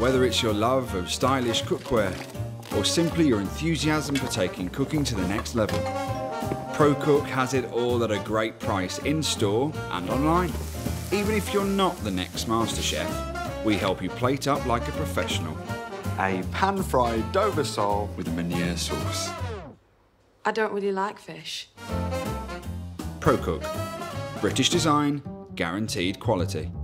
Whether it's your love of stylish cookware or simply your enthusiasm for taking cooking to the next level, ProCook has it all at a great price in-store and online. Even if you're not the next master chef, we help you plate up like a professional. A pan-fried Dover sole with a Meunier sauce. I don't really like fish. ProCook. British design, guaranteed quality.